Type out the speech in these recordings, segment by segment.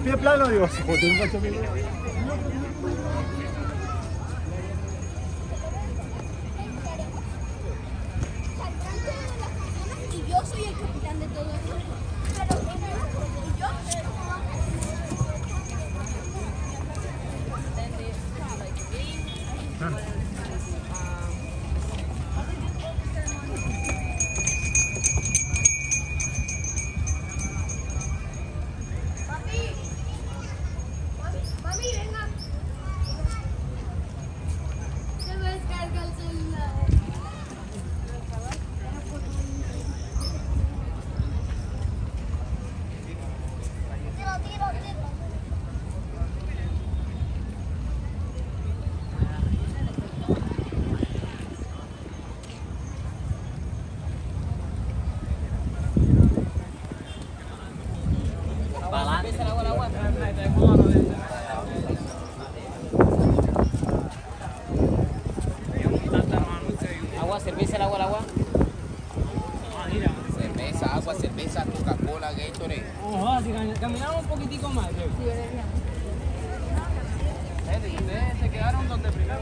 pie plano, digo, si joder, un cacho mío. Y yo soy el capitán de todo esto. Pero y yo Mami, venga. Se me descarga el celular. Agua, cerveza, el agua. Cerveza, agua, cerveza, Coca-Cola, Gatorade. Oh, si caminamos un poquitico más. Ustedes se quedaron donde primero.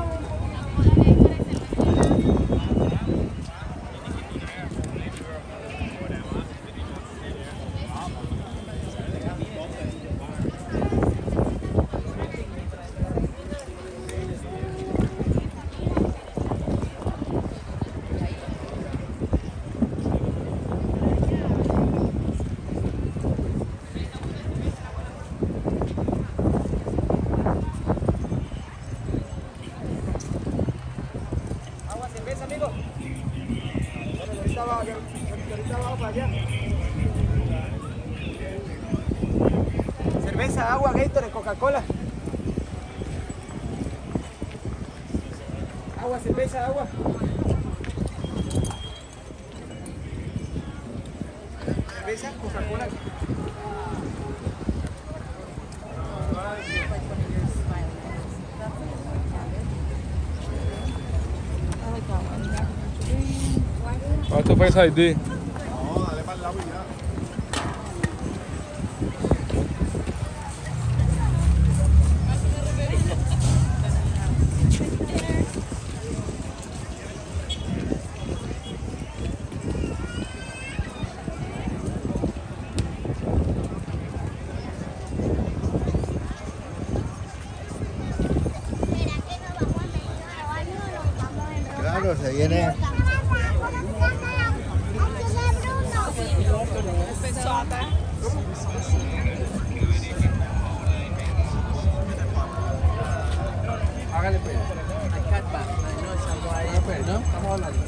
Amigo. Ahorita vamos para allá. Cerveza, agua, Gatorade, Coca-Cola. Agua, cerveza, agua. Cerveza, Coca-Cola. What's the Face ID? No, dale para el lado y ya. Claro, se viene. Hágale pues. ¿No? Estamos hablando.